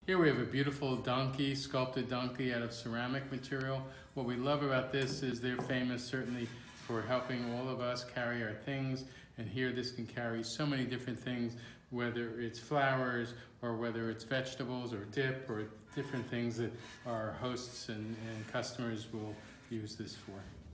Here we have a beautiful donkey, sculpted donkey out of ceramic material. What we love about this is they're famous certainly for helping all of us carry our things. And here this can carry so many different things, whether it's flowers or whether it's vegetables or dip or different things that our hosts and customers will use this for.